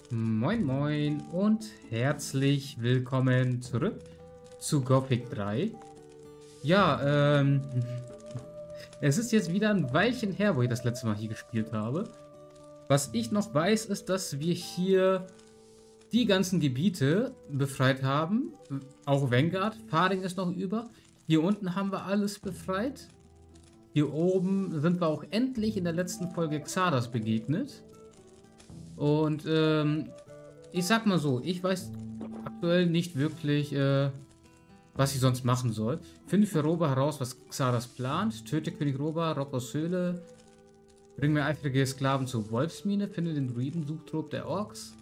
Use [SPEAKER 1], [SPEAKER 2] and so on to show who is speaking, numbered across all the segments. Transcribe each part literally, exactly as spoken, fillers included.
[SPEAKER 1] Moin Moin und herzlich willkommen zurück zu Gothic drei. Ja, ähm, es ist jetzt wieder ein Weilchen her, wo ich das letzte Mal hier gespielt habe. Was ich noch weiß, ist, dass wir hier die ganzen Gebiete befreit haben. Auch Vanguard, Faring ist noch über. Hier unten haben wir alles befreit. Hier oben sind wir auch endlich in der letzten Folge Xardas begegnet. Und ähm, ich sag mal so, ich weiß aktuell nicht wirklich, äh, was ich sonst machen soll. Finde für Roba heraus, was Xardas plant. Töte König Roba, raub aus Höhle. Bring mir eifrige Sklaven zur Wolfsmine. Finde den Druidensuchtrupp der Orks.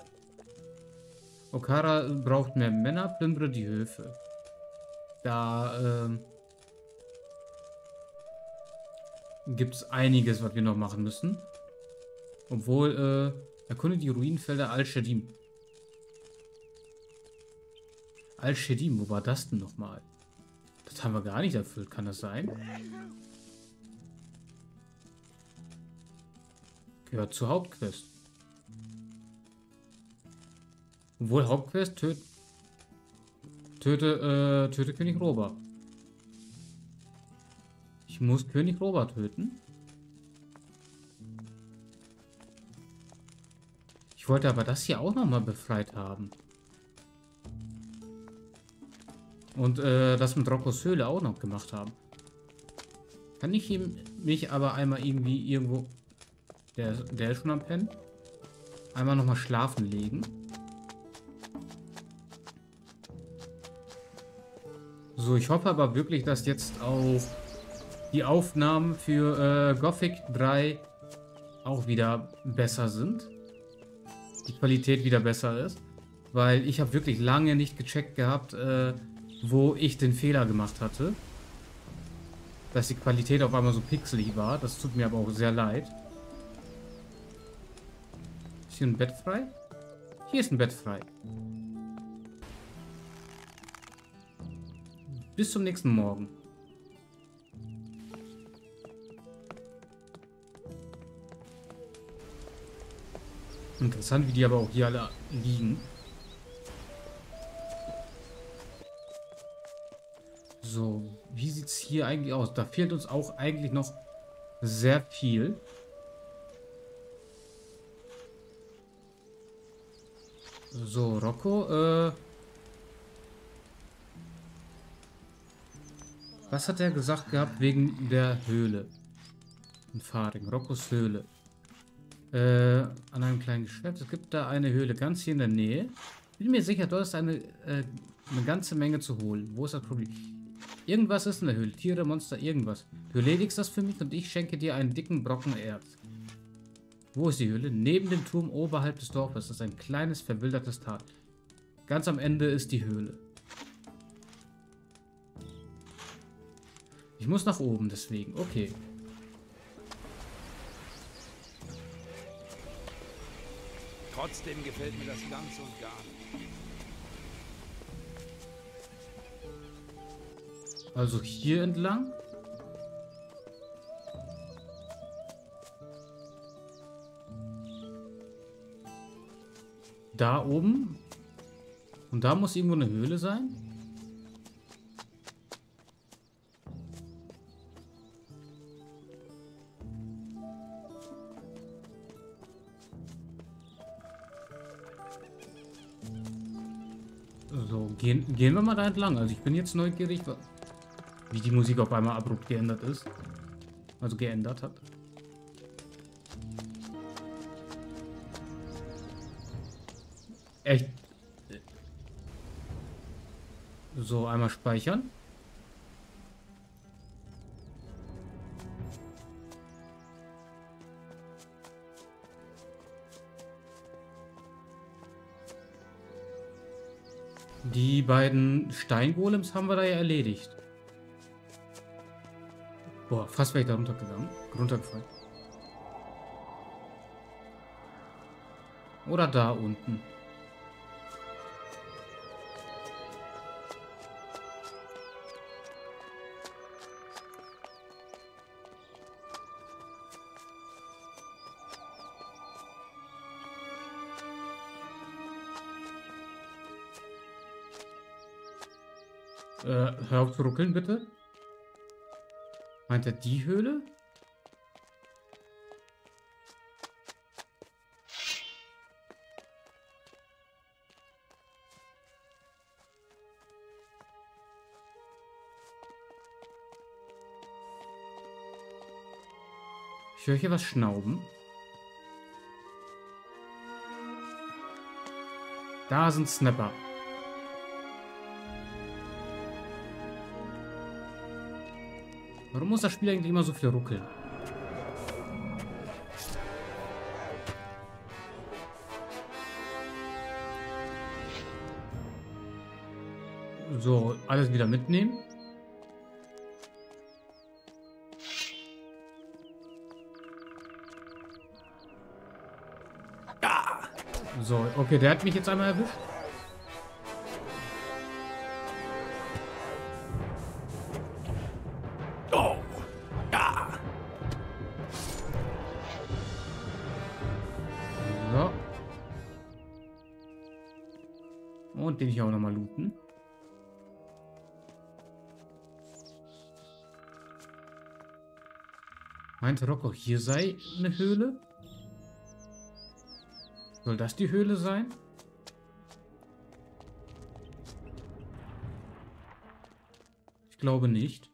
[SPEAKER 1] Okara braucht mehr Männer. Plündere die Höfe. Da ähm, gibt es einiges, was wir noch machen müssen. Obwohl, äh, erkunde die Ruinenfelder Al-Shadim. Al-Shadim, wo war das denn nochmal? Das haben wir gar nicht erfüllt, kann das sein? Gehört zur Hauptquest. Obwohl Hauptquest töt töte, äh, töte König Roba. Ich muss König Roba töten. Ich wollte aber das hier auch nochmal befreit haben. Und äh, das mit Roccos Höhle auch noch gemacht haben. Kann ich ihm, mich aber einmal irgendwie irgendwo... Der, der ist schon am Pennen. Einmal nochmal schlafen legen. So, ich hoffe aber wirklich, dass jetzt auch die Aufnahmen für äh, Gothic drei auch wieder besser sind. Die Qualität wieder besser ist. Weil ich habe wirklich lange nicht gecheckt gehabt, äh, wo ich den Fehler gemacht hatte. Dass die Qualität auf einmal so pixelig war. Das tut mir aber auch sehr leid. Ist hier ein Bett frei? Hier ist ein Bett frei. Bis zum nächsten Morgen. Interessant, wie die aber auch hier alle liegen. So, wie sieht es hier eigentlich aus? Da fehlt uns auch eigentlich noch sehr viel. So, Rocco, äh... was hat er gesagt gehabt wegen der Höhle? In Faring, Roccos Höhle. Äh, an einem kleinen Geschäft. Es gibt da eine Höhle ganz hier in der Nähe. Bin mir sicher, dort ist eine, äh, eine ganze Menge zu holen. Wo ist das Problem? Irgendwas ist in der Höhle. Tiere, Monster, irgendwas. Du erledigst das für mich und ich schenke dir einen dicken Brocken Erz. Wo ist die Höhle? Neben dem Turm oberhalb des Dorfes. Das ist ein kleines, verwildertes Tal. Ganz am Ende ist die Höhle. Ich muss nach oben, deswegen. Okay.
[SPEAKER 2] Trotzdem gefällt mir das ganz und gar nicht.
[SPEAKER 1] Also hier entlang. Da oben. Und da muss irgendwo eine Höhle sein. So, gehen, gehen wir mal da entlang. Also ich bin jetzt neugierig, wie die Musik auf einmal abrupt geändert ist. Also geändert hat. Echt. So, einmal speichern. Die beiden Steingolems haben wir da ja erledigt. Boah, fast wäre ich da runtergegangen. Runtergefallen. Oder da unten. Äh, hör auf zu ruckeln, bitte. Meint er die Höhle? Ich höre hier was schnauben. Da sind Snapper. Warum muss das Spiel eigentlich immer so viel ruckeln? So, alles wieder mitnehmen. So, okay, der hat mich jetzt einmal erwischt.
[SPEAKER 2] Oh, ja.
[SPEAKER 1] So. Und den hier auch nochmal looten. Meinte Rocco, hier sei eine Höhle? Soll das die Höhle sein? Ich glaube nicht.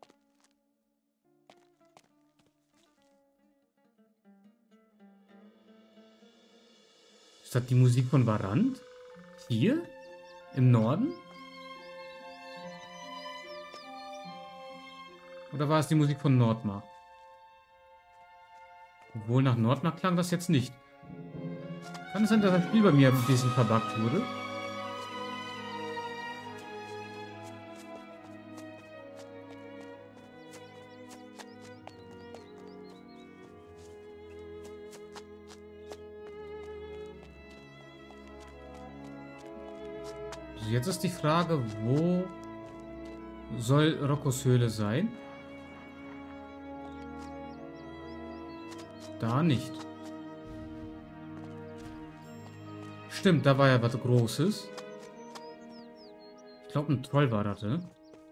[SPEAKER 1] Ist das die Musik von Varant? Hier? Im Norden? Oder war es die Musik von Nordmar? Obwohl nach Nordmar klang das jetzt nicht. Kann es sein, dass das Spiel bei mir ein bisschen verbuggt wurde? Also jetzt ist die Frage, wo soll Roccos Höhle sein? Da nicht. Stimmt, da war ja was Großes. Ich glaube, ein Troll war das, ne?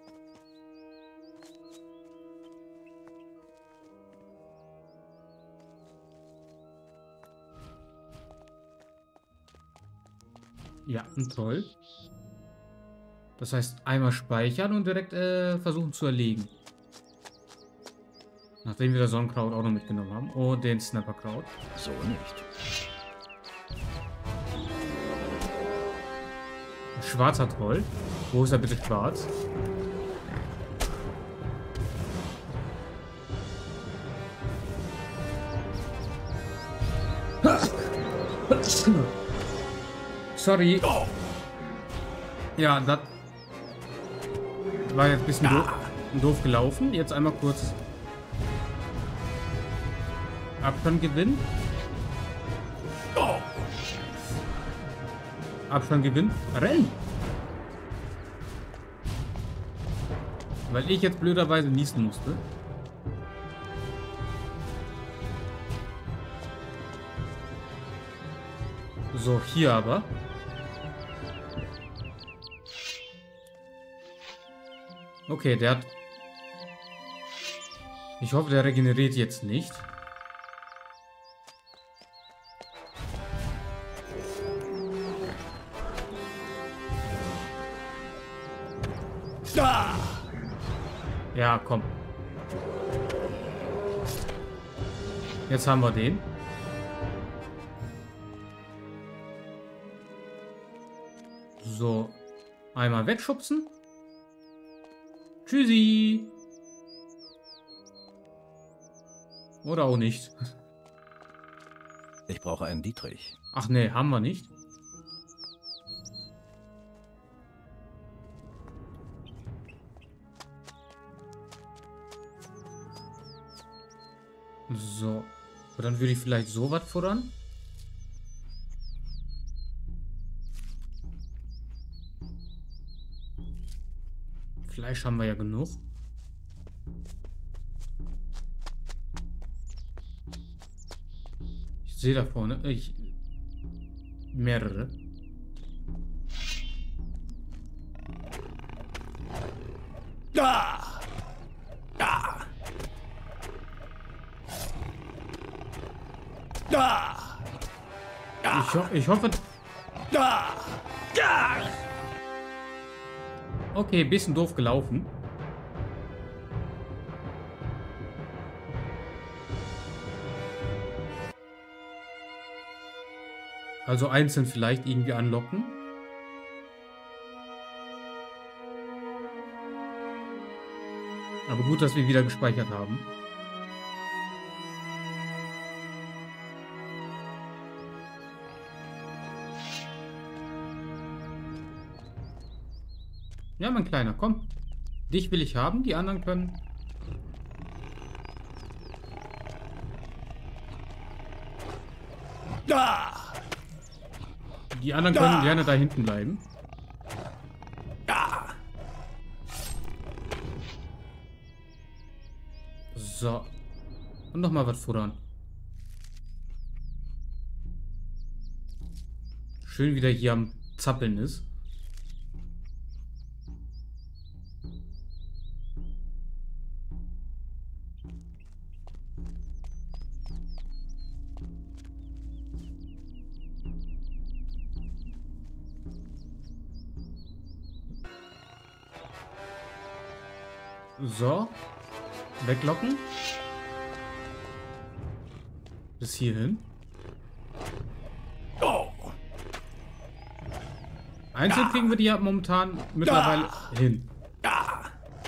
[SPEAKER 1] Ja, ein Troll. Das heißt, einmal speichern und direkt äh, versuchen zu erlegen. Nachdem wir das Sonnenkraut auch noch mitgenommen haben. Und den Snapperkraut.
[SPEAKER 2] So nicht.
[SPEAKER 1] Schwarzer Troll. Wo ist er bitte schwarz? Sorry. Ja, das war jetzt ein bisschen doof, doof gelaufen. Jetzt einmal kurz Abstand gewinnen. Abstand gewinnen. Rennen! Weil ich jetzt blöderweise niesen musste. So, hier aber. Okay, der hat... Ich hoffe, der regeneriert jetzt nicht. Ja, komm. Jetzt haben wir den. So. Einmal wegschubsen. Tschüssi. Oder auch nicht.
[SPEAKER 2] Ich brauche einen Dietrich.
[SPEAKER 1] Ach nee, haben wir nicht. So. Und dann würde ich vielleicht so was futtern. Fleisch haben wir ja genug. Ich sehe da vorne. Ich. Mehrere.
[SPEAKER 2] Da! Da! Da!
[SPEAKER 1] Ich, ho ich hoffe...
[SPEAKER 2] Da! Da!
[SPEAKER 1] Okay, bisschen doof gelaufen. Also einzeln vielleicht irgendwie anlocken. Aber gut, dass wir wieder gespeichert haben. Ja, mein Kleiner, komm. Dich will ich haben, die anderen können...
[SPEAKER 2] Da!
[SPEAKER 1] Die anderen können gerne da hinten bleiben.
[SPEAKER 2] Da!
[SPEAKER 1] So. Und nochmal was futtern. Schön wieder hier am Zappeln ist. So. Weglocken. Bis hierhin.
[SPEAKER 2] Oh!
[SPEAKER 1] Einzeln kriegen wir die ja momentan mittlerweile hin.
[SPEAKER 2] Da!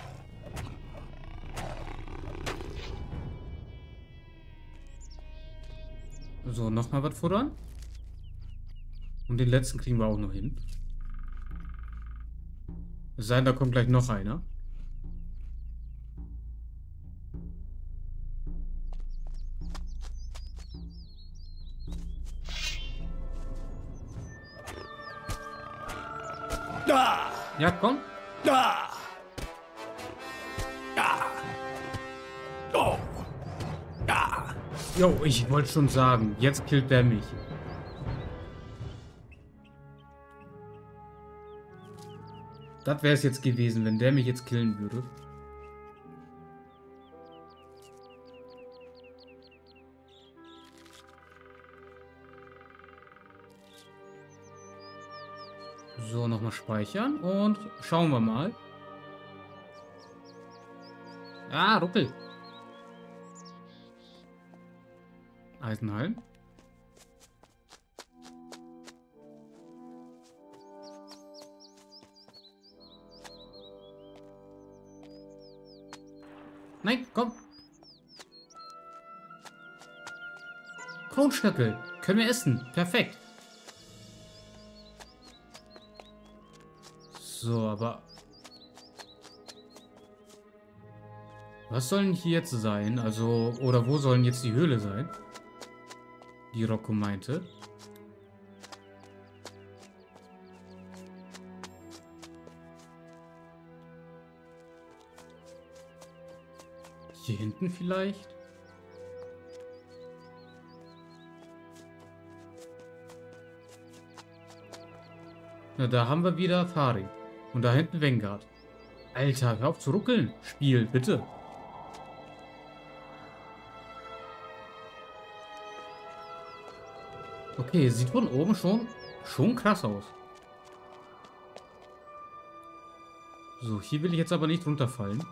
[SPEAKER 1] So, nochmal was futtern. Und den letzten kriegen wir auch noch hin. Es sei denn, da kommt gleich noch einer.
[SPEAKER 2] Da!
[SPEAKER 1] Ja, komm.
[SPEAKER 2] Da! Da! Oh! Da!
[SPEAKER 1] Jo, ich wollte schon sagen, jetzt killt der mich. Das wäre es jetzt gewesen, wenn der mich jetzt killen würde. So, nochmal speichern und schauen wir mal. Ah, Ruckel. Eisenhalm. Nein, komm. Kronstöckel. Können wir essen. Perfekt. So, aber... Was sollen hier jetzt sein? Also, oder wo sollen jetzt die Höhle sein? Die Rocco meinte. Hier hinten vielleicht? Na, da haben wir wieder Fari. Und da hinten Vanguard. Alter, hör auf zu ruckeln. Spiel, bitte. Okay, sieht von oben schon, schon krass aus. So, hier will ich jetzt aber nicht runterfallen.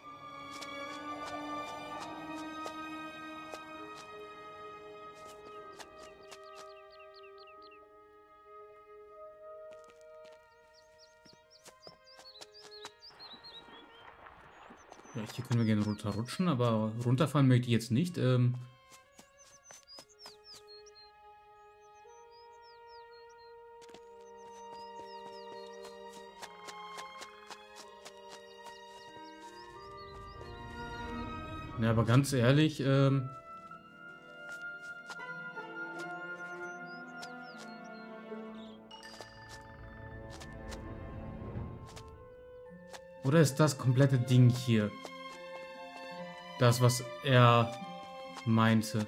[SPEAKER 1] Ja, hier können wir gerne runterrutschen, aber runterfallen möchte ich jetzt nicht. Ähm ja, aber ganz ehrlich, ähm oder ist das komplette Ding hier das, was er meinte?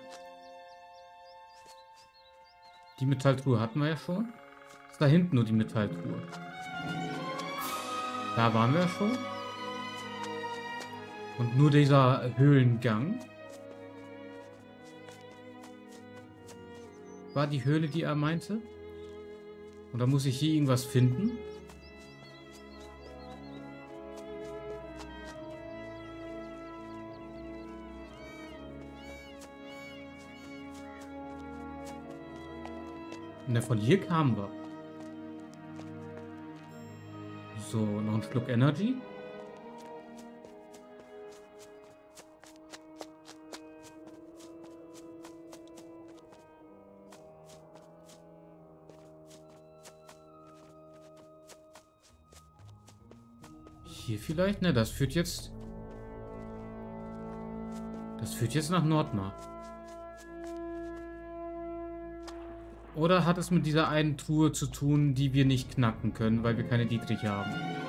[SPEAKER 1] Die Metalltruhe hatten wir ja schon. Ist da hinten nur die Metalltruhe? Da waren wir ja schon. Und nur dieser Höhlengang war die Höhle, die er meinte. Und da muss ich hier irgendwas finden. Und von hier kamen wir. So, noch ein Schluck Energy. Hier vielleicht? Ne, das führt jetzt... Das führt jetzt nach Nordmar. Oder hat es mit dieser einen Truhe zu tun, die wir nicht knacken können, weil wir keine Dietrich haben?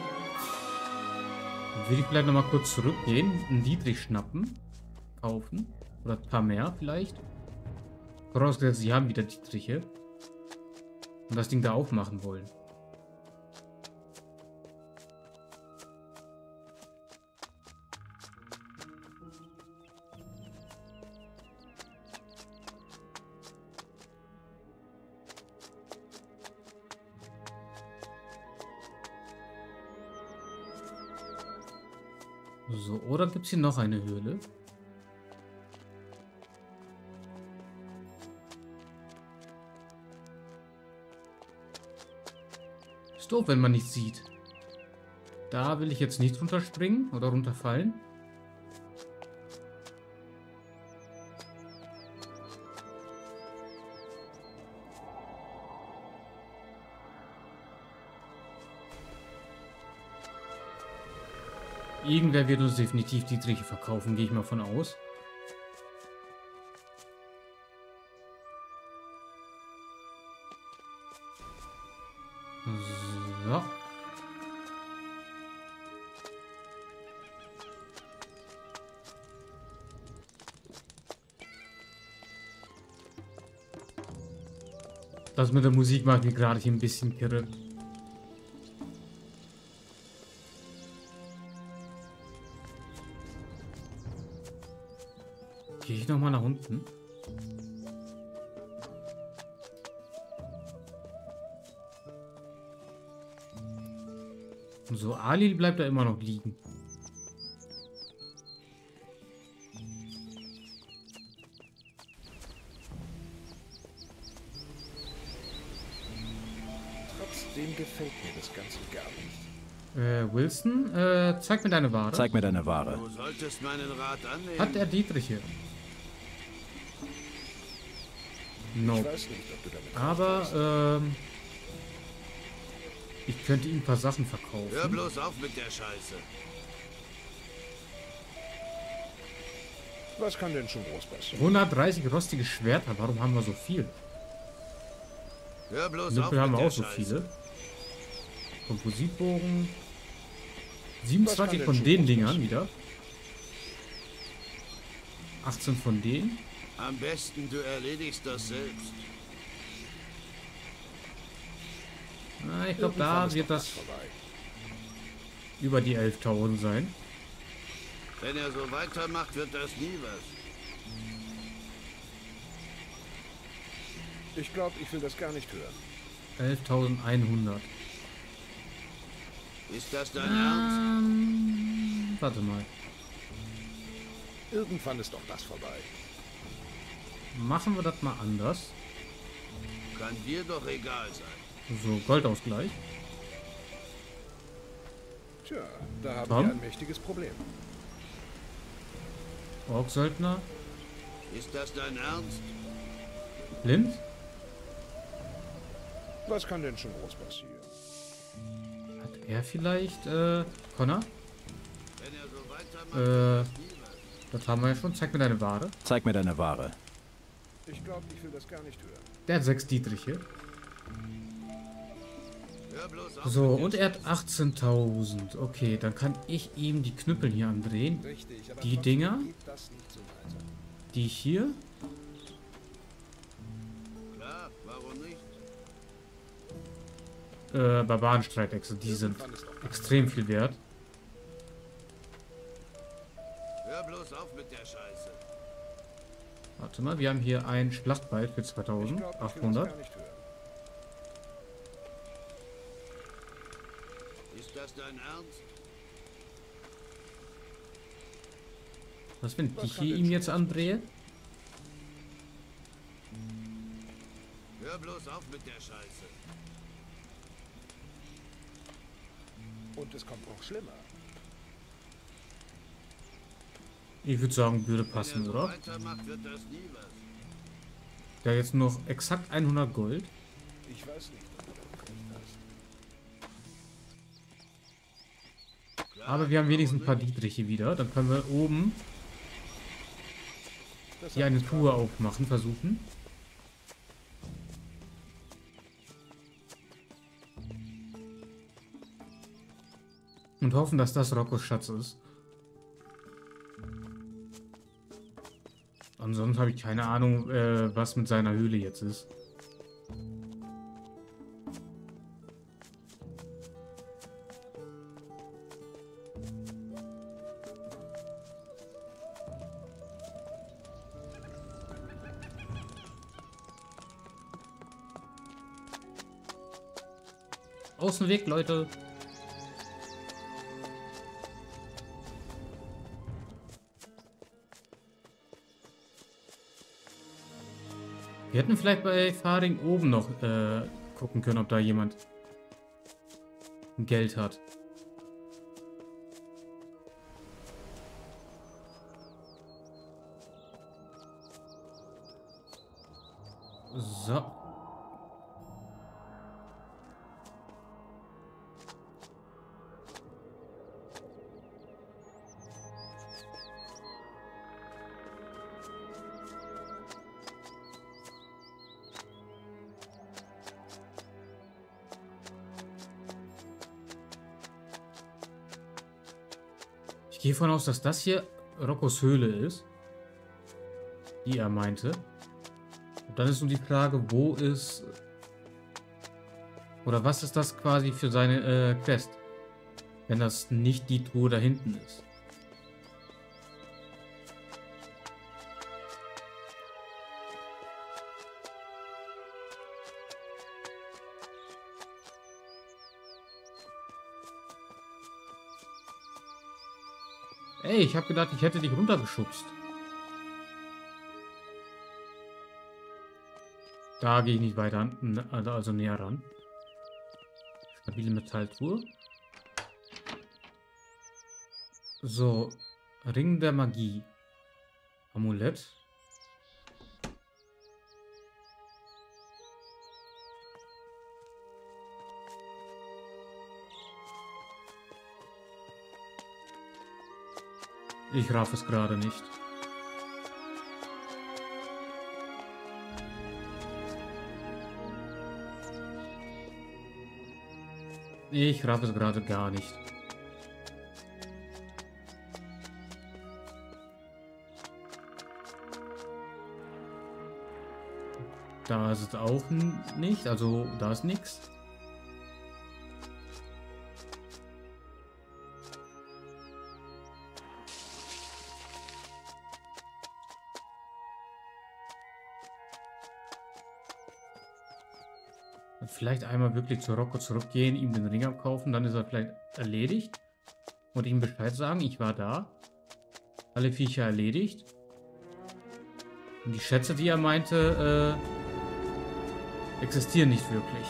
[SPEAKER 1] Dann würde ich vielleicht nochmal kurz zurückgehen, einen Dietrich schnappen, kaufen. Oder ein paar mehr vielleicht. Vorausgesetzt, sie haben wieder Dietriche. Und das Ding da aufmachen wollen. So, oder gibt es hier noch eine Höhle? Ist doof, wenn man nichts sieht. Da will ich jetzt nicht runterspringen oder runterfallen. Irgendwer wird uns definitiv die Dietriche verkaufen, gehe ich mal von aus. So. Das mit der Musik macht mir gerade hier ein bisschen kirre. Gehe ich nochmal nach unten? So, Ali bleibt da immer noch liegen.
[SPEAKER 3] Trotzdem gefällt mir das Ganze gar nicht.
[SPEAKER 1] Äh, Wilson, äh, zeig mir deine Ware.
[SPEAKER 4] Zeig mir deine Ware.
[SPEAKER 2] Du solltest meinen Rat annehmen.
[SPEAKER 1] Hat er Dietriche? No.
[SPEAKER 3] Ich weiß nicht, ob du damit
[SPEAKER 1] Aber, ähm... ich könnte ihm ein paar Sachen
[SPEAKER 2] Hör
[SPEAKER 1] verkaufen.
[SPEAKER 2] bloß auf mit der Scheiße.
[SPEAKER 3] Was kann denn schon groß passieren?
[SPEAKER 1] hundertdreißig rostige Schwerter. Warum haben wir so viel?
[SPEAKER 2] Hör bloß auf
[SPEAKER 1] Nippel haben
[SPEAKER 2] mit
[SPEAKER 1] wir
[SPEAKER 2] der
[SPEAKER 1] auch so
[SPEAKER 2] Scheiße.
[SPEAKER 1] viele. Kompositbogen.
[SPEAKER 3] Was
[SPEAKER 1] siebenundzwanzig
[SPEAKER 3] kann
[SPEAKER 1] von
[SPEAKER 3] denn
[SPEAKER 1] den
[SPEAKER 3] schon
[SPEAKER 1] Dingern
[SPEAKER 3] passieren?
[SPEAKER 1] wieder. achtzehn von denen.
[SPEAKER 2] Am besten du erledigst das selbst.
[SPEAKER 1] Na, ich glaube,
[SPEAKER 3] Irgendwann
[SPEAKER 1] da
[SPEAKER 3] ist
[SPEAKER 1] wird
[SPEAKER 3] doch
[SPEAKER 1] das
[SPEAKER 3] vorbei.
[SPEAKER 1] über die elftausend sein.
[SPEAKER 2] Wenn er so weitermacht, wird das nie was.
[SPEAKER 3] Ich glaube, ich will das gar nicht hören.
[SPEAKER 1] elftausendeinhundert.
[SPEAKER 2] Ist das dein Ernst?
[SPEAKER 1] Ähm, warte mal.
[SPEAKER 3] Irgendwann ist doch das vorbei.
[SPEAKER 1] Machen wir das mal anders.
[SPEAKER 2] Kann dir doch egal sein.
[SPEAKER 1] So, Goldausgleich.
[SPEAKER 3] Tja, da haben
[SPEAKER 1] Tom?
[SPEAKER 3] wir ein mächtiges Problem.
[SPEAKER 1] Orksöldner.
[SPEAKER 2] Ist das dein Ernst?
[SPEAKER 1] Blind.
[SPEAKER 3] Was kann denn schon groß passieren?
[SPEAKER 1] Hat er vielleicht, äh, Connor?
[SPEAKER 2] Wenn er so weitermacht,
[SPEAKER 1] Äh,
[SPEAKER 2] wird das nie was.
[SPEAKER 1] das haben wir ja schon. Zeig mir deine Ware.
[SPEAKER 4] Zeig mir deine Ware.
[SPEAKER 3] Ich glaube, ich will das gar nicht hören.
[SPEAKER 1] Der hat sechs Dietriche.
[SPEAKER 2] Hör bloß auf
[SPEAKER 1] So,
[SPEAKER 2] mit der
[SPEAKER 1] und er hat achtzehntausend. Okay, dann kann ich ihm die Knüppel hier andrehen.
[SPEAKER 3] Richtig, aber
[SPEAKER 1] Die
[SPEAKER 3] trotzdem
[SPEAKER 1] Dinger?
[SPEAKER 3] geht das nicht so weiter.
[SPEAKER 1] Die hier.
[SPEAKER 2] Klar, warum nicht?
[SPEAKER 1] Äh, Barbarenstreitechse. Die sind
[SPEAKER 3] Irgendwann ist doch das
[SPEAKER 1] extrem viel wert.
[SPEAKER 4] auf mit der Scheiße.
[SPEAKER 1] Warte mal, wir haben hier ein Schlachtball für
[SPEAKER 3] Ich glaube, ich will das
[SPEAKER 1] zweitausendachthundert.
[SPEAKER 3] gar nicht hören.
[SPEAKER 4] Ist das dein Ernst?
[SPEAKER 1] Was, wenn
[SPEAKER 3] Was
[SPEAKER 1] ich
[SPEAKER 3] kann
[SPEAKER 1] hier
[SPEAKER 3] denn
[SPEAKER 1] ihm jetzt
[SPEAKER 3] schon
[SPEAKER 1] andrehe?
[SPEAKER 4] Hör bloß auf mit der Scheiße.
[SPEAKER 3] Und es kommt noch schlimmer.
[SPEAKER 1] Ich würde sagen, würde
[SPEAKER 4] Wenn er
[SPEAKER 1] passen,
[SPEAKER 4] so
[SPEAKER 1] oder?
[SPEAKER 4] weitermacht, wird das nie was.
[SPEAKER 1] Der jetzt noch exakt hundert Gold.
[SPEAKER 3] Ich weiß nicht, ob du das gekriegt hast.
[SPEAKER 4] Klar,
[SPEAKER 1] Aber wir haben wenigstens ein paar
[SPEAKER 4] warum nicht?
[SPEAKER 1] Dietriche wieder. Dann können wir oben
[SPEAKER 3] Das
[SPEAKER 1] hier
[SPEAKER 3] hat
[SPEAKER 1] eine
[SPEAKER 3] mich
[SPEAKER 1] Tour
[SPEAKER 3] gerade-
[SPEAKER 1] aufmachen, versuchen. Und hoffen, dass das Roccos Schatz ist. Ansonsten habe ich keine Ahnung, äh, was mit seiner Höhle jetzt ist. Aus dem Weg, Leute. Wir hätten vielleicht bei Faring oben noch äh, gucken können, ob da jemand Geld hat. So. Ich gehe davon aus, dass das hier Roccos Höhle ist, die er meinte. Und dann ist nur die Frage, wo ist... Oder was ist das quasi für seine äh, Quest? Wenn das nicht die Truhe da hinten ist. Ey, ich habe gedacht, ich hätte dich runtergeschubst. Da gehe ich nicht weiter an, also näher ran. Stabile Metalltruhe. So, Ring der Magie. Amulett. Ich raff es gerade nicht. Ich raff es gerade gar nicht. Da ist es auch nicht, also da ist nichts. Vielleicht einmal wirklich zu Rocco zurückgehen, ihm den Ring abkaufen, dann ist er vielleicht erledigt. Und ihm Bescheid sagen, ich war da. Alle Viecher erledigt. Und die Schätze, die er meinte, äh, existieren nicht wirklich.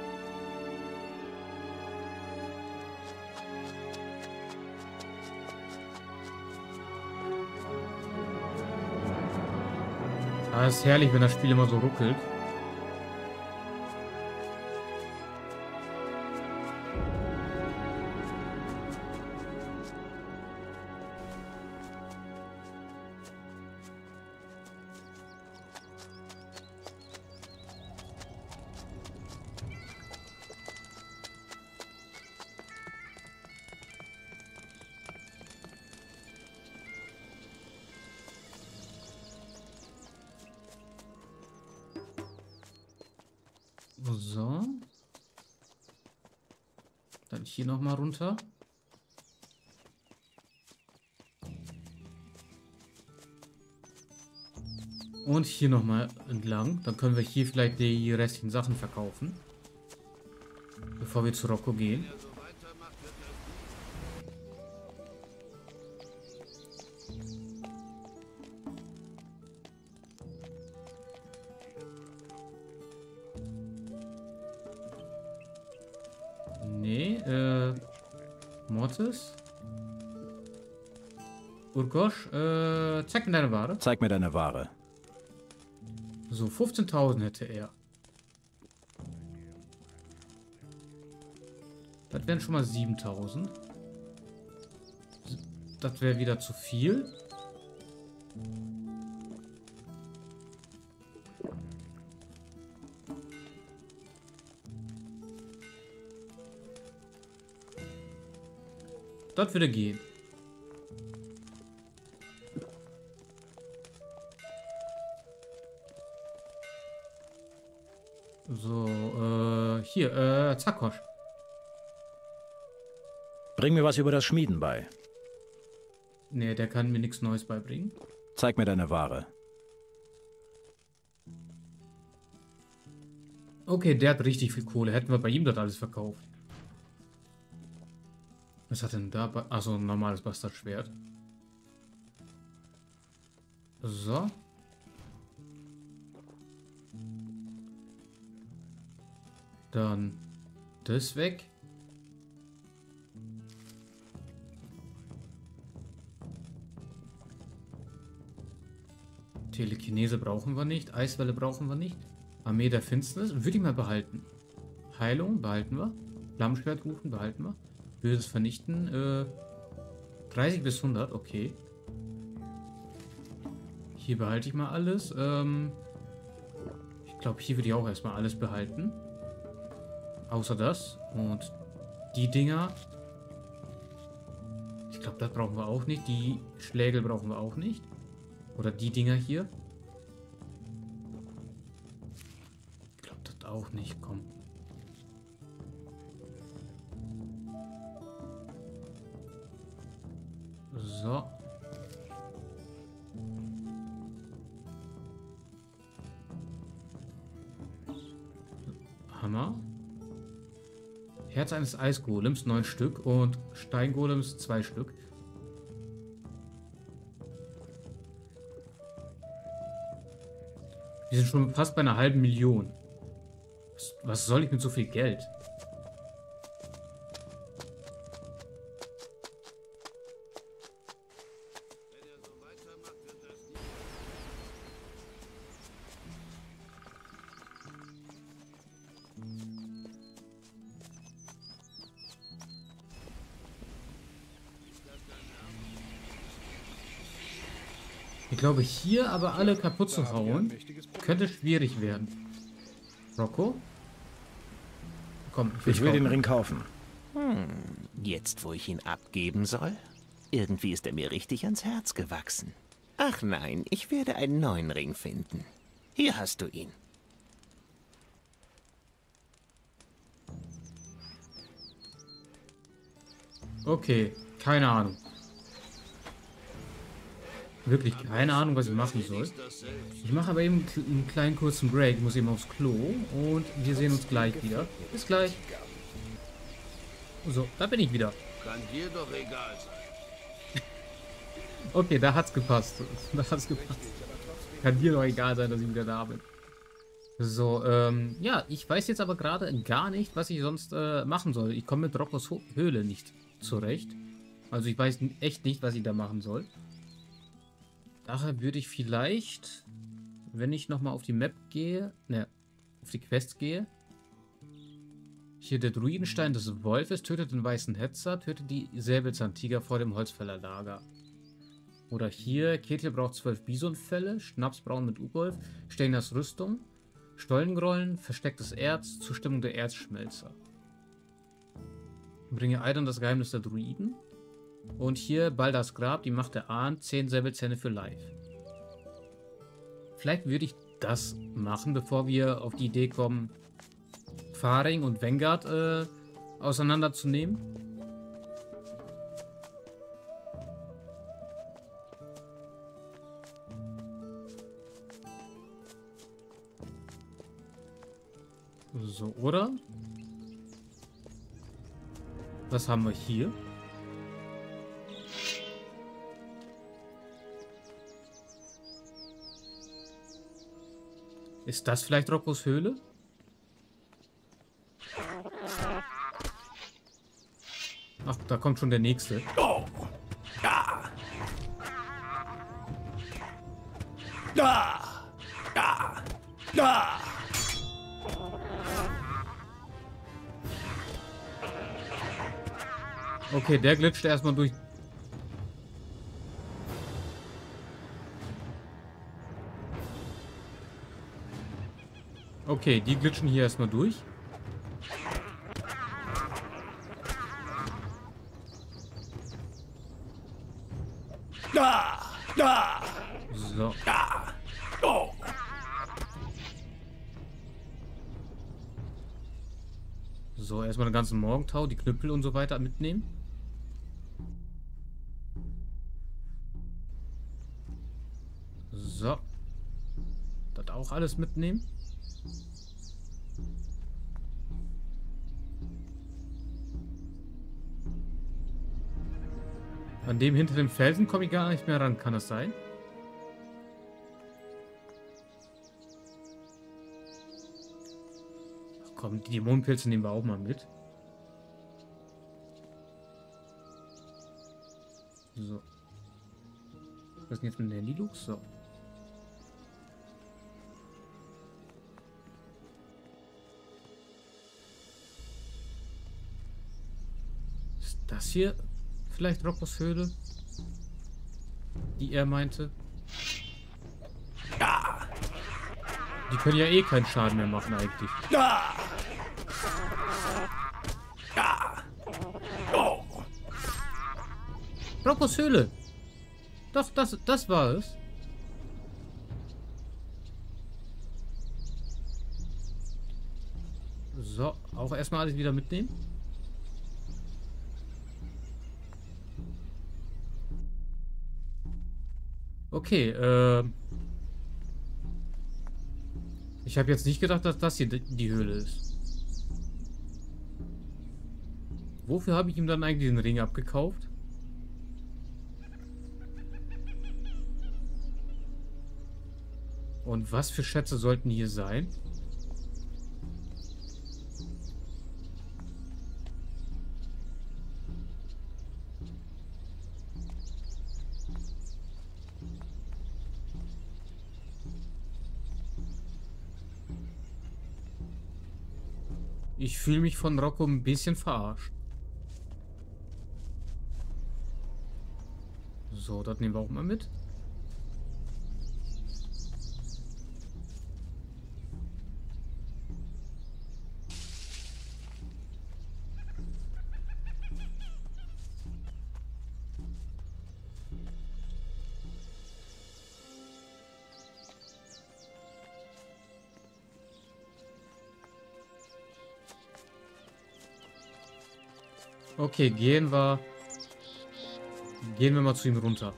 [SPEAKER 1] Aber es ist herrlich, wenn das Spiel immer so ruckelt. So. Dann hier nochmal runter. Und hier nochmal entlang. Dann können wir hier vielleicht die restlichen Sachen verkaufen. Bevor wir zu Rocco gehen. Nee, äh... Mortis? Urgosch, äh... zeig mir deine Ware.
[SPEAKER 5] Zeig mir deine Ware.
[SPEAKER 1] So, fünfzehntausend hätte er. Das wären schon mal siebentausend. Das wäre wieder zu viel. Das würde gehen. So, äh, hier, äh, Zakosch.
[SPEAKER 5] Bring mir was über das Schmieden bei.
[SPEAKER 1] Nee, der kann mir nichts Neues beibringen.
[SPEAKER 5] Zeig mir deine Ware.
[SPEAKER 1] Okay, der hat richtig viel Kohle. Hätten wir bei ihm das alles verkauft. Was hat denn da? Achso, ein normales Bastardschwert. So. Dann das weg. Telekinese brauchen wir nicht. Eiswelle brauchen wir nicht. Armee der Finsternis würde ich mal behalten. Heilung behalten wir. Flammenschwert rufen behalten wir. Böses vernichten. Äh, dreißig bis hundert, okay. Hier behalte ich mal alles. Ähm, ich glaube, hier würde ich auch erstmal alles behalten. Außer das. Und die Dinger. Ich glaube, das brauchen wir auch nicht. Die Schlägel brauchen wir auch nicht. Oder die Dinger hier. Ich glaube, das auch nicht. Komm. So. Hammer. Herz eines Eisgolems, neun Stück. Und Steingolems, zwei Stück. Wir sind schon fast bei einer halben Million. Was, was soll ich mit so viel Geld? Ich glaube, hier aber alle kaputt zu hauen, könnte schwierig werden. Rocco? Komm, ich will,
[SPEAKER 5] Ich will den Ring kaufen.
[SPEAKER 6] Hm, jetzt wo ich ihn abgeben soll? Irgendwie ist er mir richtig ans Herz gewachsen. Ach nein, ich werde einen neuen Ring finden. Hier hast du ihn.
[SPEAKER 1] Okay, keine Ahnung. Wirklich keine Ahnung, was ich machen soll. Ich mache aber eben einen kleinen kurzen Break. Ich muss eben aufs Klo. Und wir sehen uns gleich wieder. Bis gleich. So, da bin ich wieder.
[SPEAKER 4] Kann dir doch egal sein.
[SPEAKER 1] Okay, da hat's gepasst. Da hat's gepasst. Kann dir doch egal sein, dass ich wieder da bin. So, ähm, ja, ich weiß jetzt aber gerade gar nicht, was ich sonst äh, machen soll. Ich komme mit Roccos Höhle nicht zurecht. Also ich weiß echt nicht, was ich da machen soll. Daher würde ich vielleicht, wenn ich nochmal auf die Map gehe, ne, auf die Quest gehe. Hier der Druidenstein des Wolfes tötet den weißen Hetzer, tötet die Säbelzahntiger vor dem Holzfällerlager. Oder hier, Ketil braucht zwölf Bisonfelle, Schnapsbrauen mit Ugolf, Steiners Rüstung, Stollengrollen, verstecktes Erz, Zustimmung der Erzschmelzer. Bringe Eidon das Geheimnis der Druiden. Und hier Baldars Grab, die Macht der Ahnen, zehn Säbelzähne für live. Vielleicht würde ich das machen, bevor wir auf die Idee kommen, Faring und Vanguard äh, auseinanderzunehmen. So, oder? Was haben wir hier? Ist das vielleicht Roccos Höhle? Ach, da kommt schon der nächste.
[SPEAKER 5] Oh. Ja. Ja. Ja. Ja.
[SPEAKER 1] Okay, der glitscht erstmal durch. Okay, die glitschen hier erstmal durch.
[SPEAKER 5] Ja. Ja.
[SPEAKER 1] So.
[SPEAKER 5] Ja. Oh.
[SPEAKER 1] So, erstmal den ganzen Morgentau, die Knüppel und so weiter mitnehmen. So. Das auch alles mitnehmen. An dem hinter dem Felsen komme ich gar nicht mehr ran, kann das sein? Ach komm, die Dämonenpilze nehmen wir auch mal mit. So. Was ist denn jetzt mit dem Handy los? So. Ist das hier vielleicht Roccos Höhle? Die er meinte?
[SPEAKER 5] Ja.
[SPEAKER 1] Die können ja eh keinen Schaden mehr machen eigentlich.
[SPEAKER 5] Ja. Ja. Oh.
[SPEAKER 1] Roccos Höhle! Doch, das, das war es. So, auch erstmal alles wieder mitnehmen. Okay, äh... ich habe jetzt nicht gedacht, dass das hier die Höhle ist. Wofür habe ich ihm dann eigentlich den Ring abgekauft? Und was für Schätze sollten hier sein? Ich fühle mich von Rocco ein bisschen verarscht. So, das nehmen wir auch mal mit. Okay, gehen wir. Gehen wir mal zu ihm runter.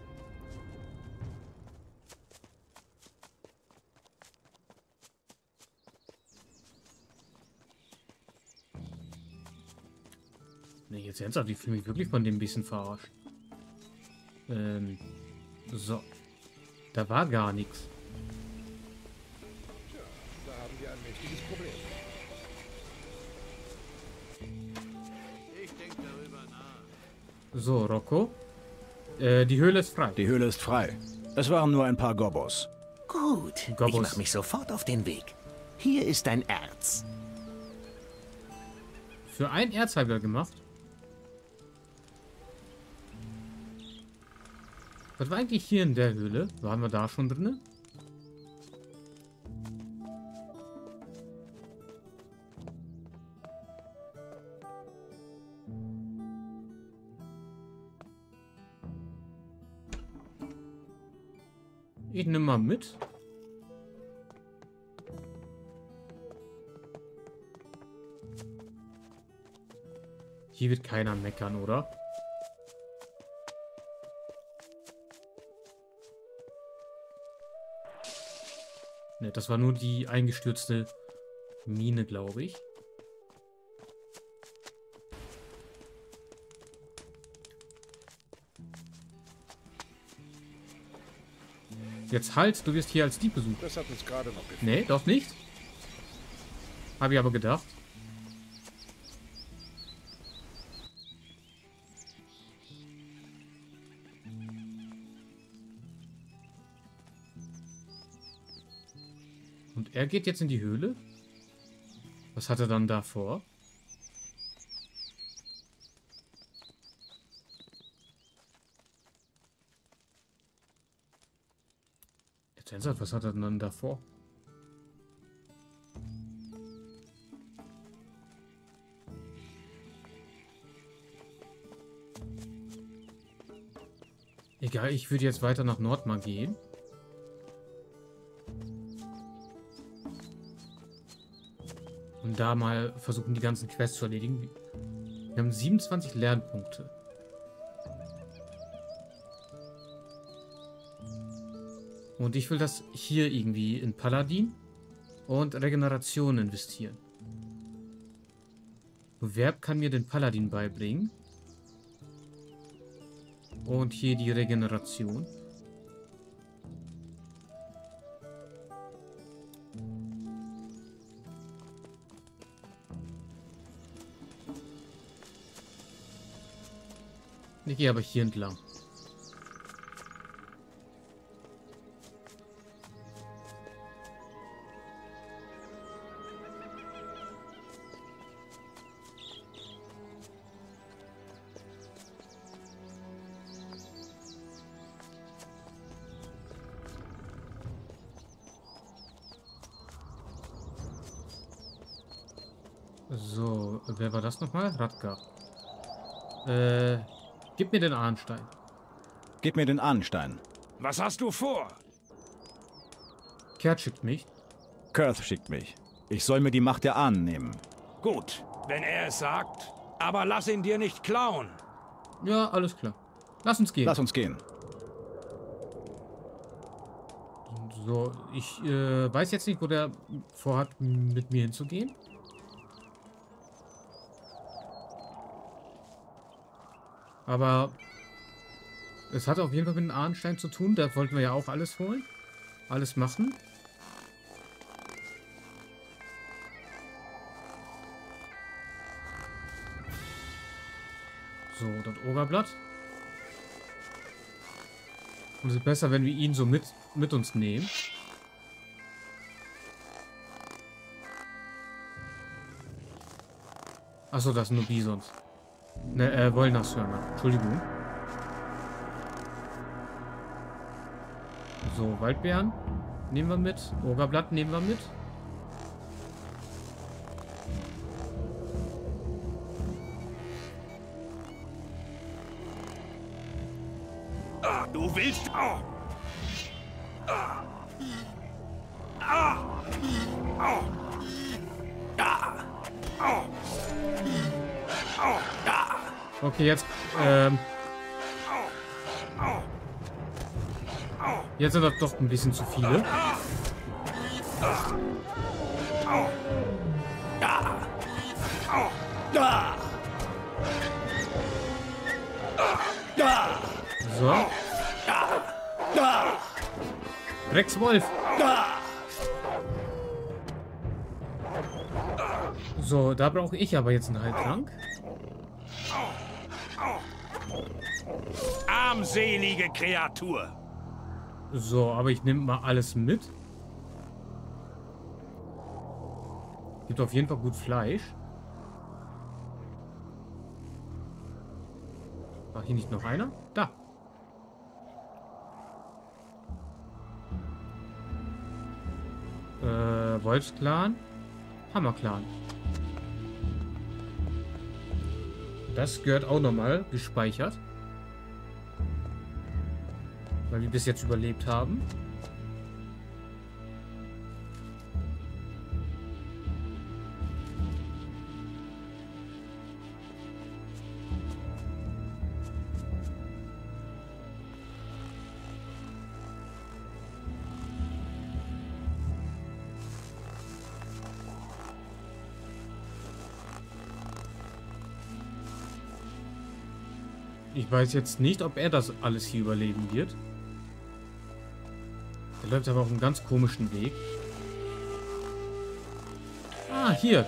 [SPEAKER 1] Ne, jetzt ernsthaft, ich fühle mich wirklich von dem ein bisschen verarscht. Ähm. So. Da war gar nichts.
[SPEAKER 3] Tja, da haben wir ein mächtiges Problem.
[SPEAKER 4] Ich denke darüber nach.
[SPEAKER 1] So, Rocco. Äh, die Höhle ist frei.
[SPEAKER 5] Die Höhle ist frei. Es waren nur ein paar Gobos.
[SPEAKER 6] Gut,
[SPEAKER 1] Gobos.
[SPEAKER 6] ich mache mich sofort auf den Weg. Hier ist dein Erz.
[SPEAKER 1] Für ein Erz haben wir gemacht. Was war eigentlich hier in der Höhle? Waren wir da schon drin? Ich nehme mal mit. Hier wird keiner meckern, oder? Ne, das war nur die eingestürzte Mine, glaube ich. Jetzt halt, du wirst hier als Dieb besucht.
[SPEAKER 3] Das hat uns gerade noch gefehlt.
[SPEAKER 1] Nee, doch nicht. Habe ich aber gedacht. Und er geht jetzt in die Höhle? Was hat er dann da vor? Jetzt, was hat er denn dann da vor? Egal, ich würde jetzt weiter nach Nordmar gehen. Und da mal versuchen, die ganzen Quests zu erledigen. Wir haben siebenundzwanzig Lernpunkte. Und ich will das hier irgendwie in Paladin und Regeneration investieren. Verb kann mir den Paladin beibringen. Und hier die Regeneration. Ich gehe aber hier entlang. So, wer war das nochmal? Radgar. Äh, gib mir den Ahnstein.
[SPEAKER 5] Gib mir den Ahnenstein.
[SPEAKER 3] Was hast du vor?
[SPEAKER 1] Kert schickt mich.
[SPEAKER 5] Kurth schickt mich. Ich soll mir die Macht der Ahnen nehmen.
[SPEAKER 3] Gut, wenn er es sagt. Aber lass ihn dir nicht klauen.
[SPEAKER 1] Ja, alles klar. Lass uns gehen.
[SPEAKER 5] Lass uns gehen.
[SPEAKER 1] So, ich äh, weiß jetzt nicht, wo der vorhat, mit mir hinzugehen. Aber es hat auf jeden Fall mit dem Ahnstein zu tun. Da wollten wir ja auch alles holen. Alles machen. So, das Ogerblatt. Und es ist besser, wenn wir ihn so mit, mit uns nehmen. Achso, das sind nur Bisons. Ne, äh, Wollnashörner. Entschuldigung. So, Waldbeeren nehmen wir mit. Ogerblatt nehmen wir mit.
[SPEAKER 3] Ah, du willst... Oh. Ah. Ah. Oh. Ah. Oh. Oh. Ah.
[SPEAKER 1] Okay, jetzt, ähm... Jetzt sind das doch ein bisschen zu viele. So. Rex Wolf. So, da brauche ich aber jetzt einen Heiltrank.
[SPEAKER 3] Armselige Kreatur.
[SPEAKER 1] So, aber ich nehme mal alles mit. Gibt auf jeden Fall gut Fleisch. War hier nicht noch einer? Da. Äh, Wolfsclan. Hammerclan. Das gehört auch nochmal gespeichert. Weil wir bis jetzt überlebt haben. Ich weiß jetzt nicht, ob er das alles hier überleben wird. Er läuft aber auf einem ganz komischen Weg. Ah, hier.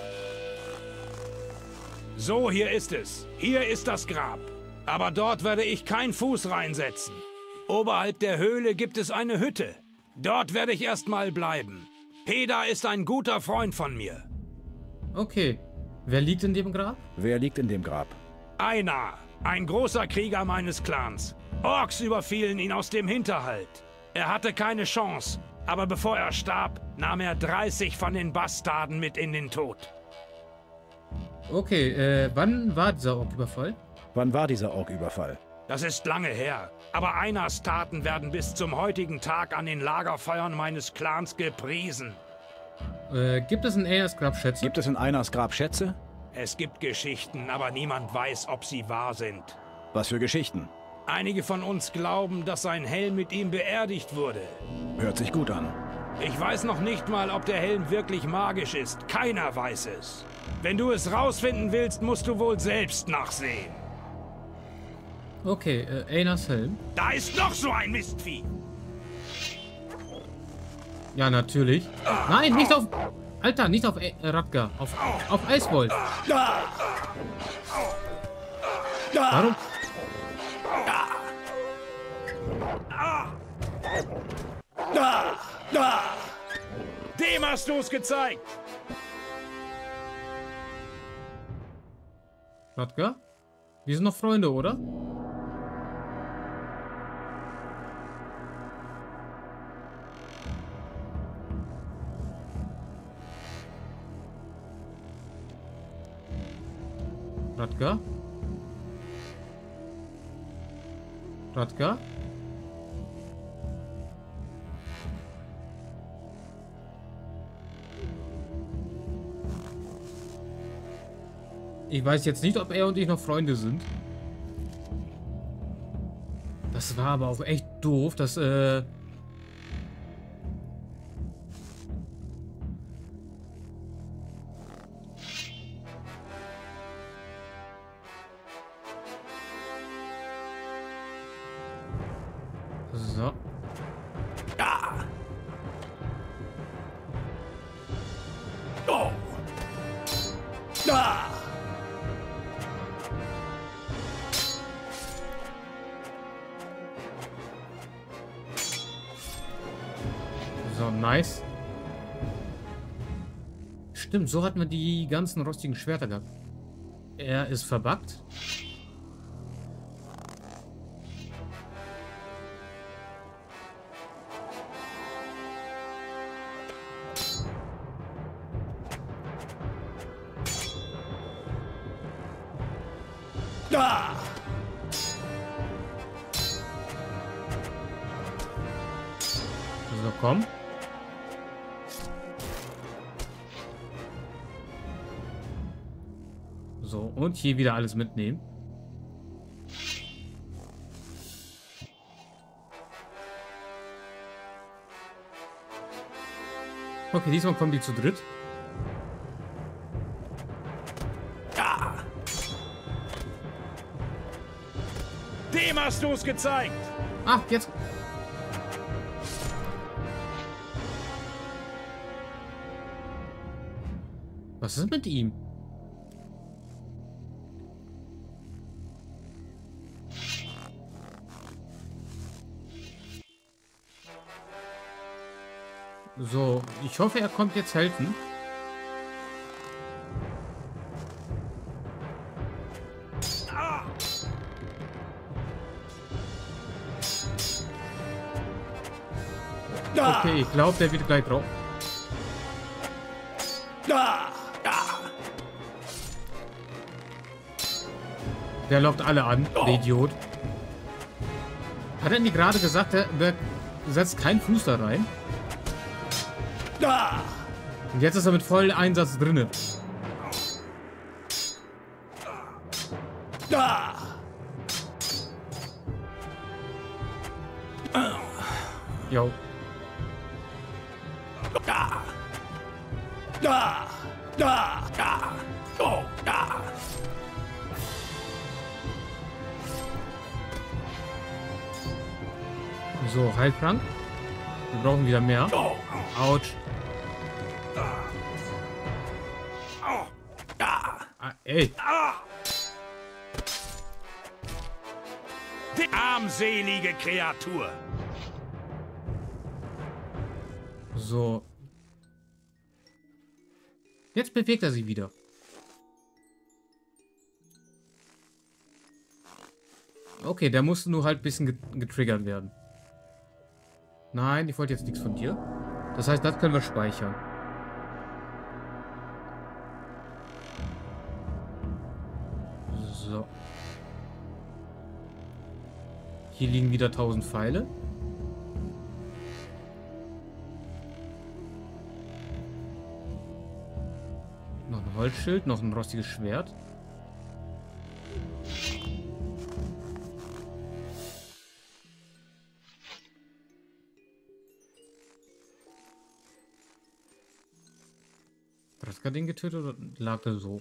[SPEAKER 3] So, hier ist es. Hier ist das Grab. Aber dort werde ich keinen Fuß reinsetzen. Oberhalb der Höhle gibt es eine Hütte. Dort werde ich erstmal bleiben. Peda ist ein guter Freund von mir.
[SPEAKER 1] Okay. Wer liegt in dem Grab?
[SPEAKER 5] Wer liegt in dem Grab?
[SPEAKER 3] Einar, ein großer Krieger meines Clans. Orks überfielen ihn aus dem Hinterhalt. Er hatte keine Chance, aber bevor er starb, nahm er dreißig von den Bastarden mit in den Tod.
[SPEAKER 1] Okay, äh, wann war dieser Orküberfall?
[SPEAKER 5] Wann war dieser Orküberfall?
[SPEAKER 3] Das ist lange her, aber Einars Taten werden bis zum heutigen Tag an den Lagerfeuern meines Clans gepriesen.
[SPEAKER 1] Äh, gibt es in Einars Grab Schätze?
[SPEAKER 5] Gibt es in Einars Grab Schätze?
[SPEAKER 3] Es gibt Geschichten, aber niemand weiß, ob sie wahr sind.
[SPEAKER 5] Was für Geschichten?
[SPEAKER 3] Einige von uns glauben, dass sein Helm mit ihm beerdigt wurde.
[SPEAKER 5] Hört sich gut an.
[SPEAKER 3] Ich weiß noch nicht mal, ob der Helm wirklich magisch ist. Keiner weiß es. Wenn du es rausfinden willst, musst du wohl selbst nachsehen.
[SPEAKER 1] Okay, äh, Einars Helm.
[SPEAKER 3] Da ist noch so ein Mistvieh.
[SPEAKER 1] Ja, natürlich. Nein, nicht auf... Alter, nicht auf äh, Radgar. Auf, auf Eiswold. Warum?
[SPEAKER 3] Dem hast du es gezeigt.
[SPEAKER 1] Radgar? Wir sind noch Freunde, oder? Radgar? Radgar? Ich weiß jetzt nicht, ob er und ich noch Freunde sind. Das war aber auch echt doof, dass, äh... So.
[SPEAKER 6] Ah. Oh. Ah.
[SPEAKER 1] So, nice. Stimmt, so hatten wir die ganzen rostigen Schwerter gehabt. Er ist verbuggt.
[SPEAKER 6] Ah.
[SPEAKER 1] So, komm. So, und hier wieder alles mitnehmen. Okay, diesmal kommen die zu dritt.
[SPEAKER 6] Ah.
[SPEAKER 3] Dem hast du es gezeigt.
[SPEAKER 1] Ach, jetzt... Was ist mit ihm? So, ich hoffe, er kommt jetzt helfen. Okay, ich glaube, der wird gleich drauf. Der lockt alle an, der Idiot. Hat er nicht gerade gesagt, er setzt keinen Fuß da rein? Und jetzt ist er mit vollem Einsatz drinne. Jo. So, Heiltrank. Wir brauchen wieder mehr. Autsch. Ah, ey.
[SPEAKER 3] Die armselige Kreatur.
[SPEAKER 1] So. Jetzt bewegt er sich wieder. Okay, der musste nur halt ein bisschen getriggert werden. Nein, ich wollte jetzt nichts von dir. Das heißt, das können wir speichern. So. Hier liegen wieder tausend Pfeile. Noch ein Holzschild, noch ein rostiges Schwert. Draska den getötet oder lag der so?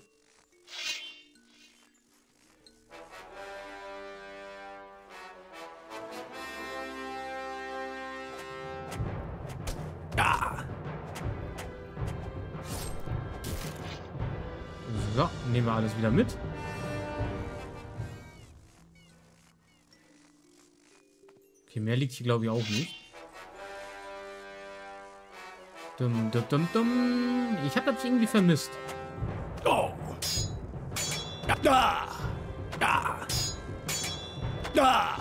[SPEAKER 1] So, nehmen wir alles wieder mit. Okay, mehr liegt hier glaube ich auch nicht. Dum, dum, dum, dum. Ich habe das irgendwie vermisst.
[SPEAKER 3] Oh. Da. Da. Da.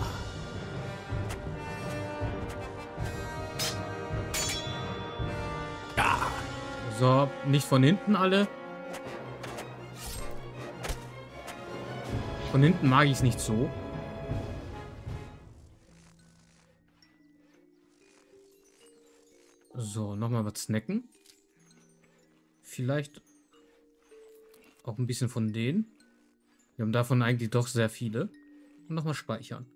[SPEAKER 3] Da.
[SPEAKER 1] So, nicht von hinten alle. Von hinten mag ich es nicht so. So, nochmal was snacken. Vielleicht auch ein bisschen von denen. Wir haben davon eigentlich doch sehr viele. Und nochmal speichern.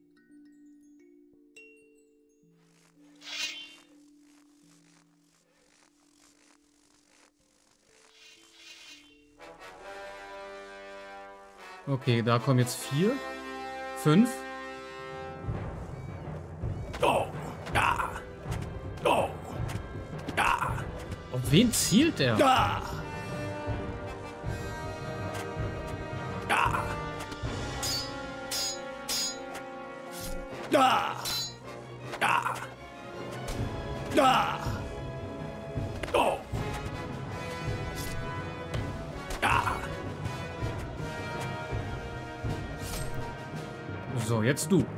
[SPEAKER 1] Okay, da kommen jetzt vier. Fünf.
[SPEAKER 3] Oh. Da. Oh. Da.
[SPEAKER 1] Auf wen zielt er?
[SPEAKER 3] Da. Da. Da. Da. Da. Oh. Da.
[SPEAKER 1] So, jetzt du.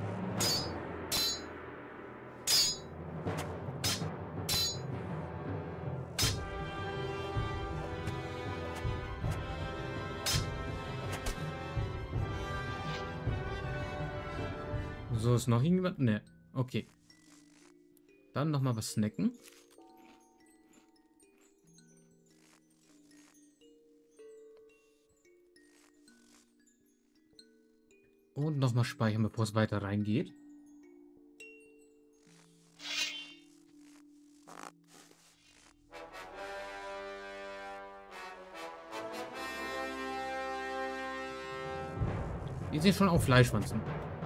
[SPEAKER 1] So, ist noch irgendjemand? Ne. Okay. Dann nochmal was snacken. Und nochmal speichern, bevor es weiter reingeht. Ihr seht schon auf Fleischwanzen.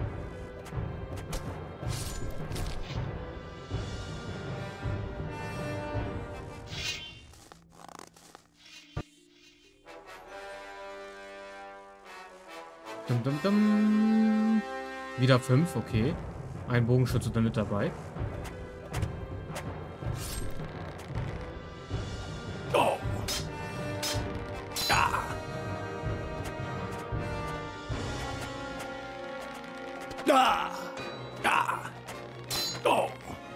[SPEAKER 1] Dum, dum, dum. Wieder fünf, okay. Ein Bogenschütze dann mit dabei.
[SPEAKER 3] Oh. Da. Da. Da. Oh.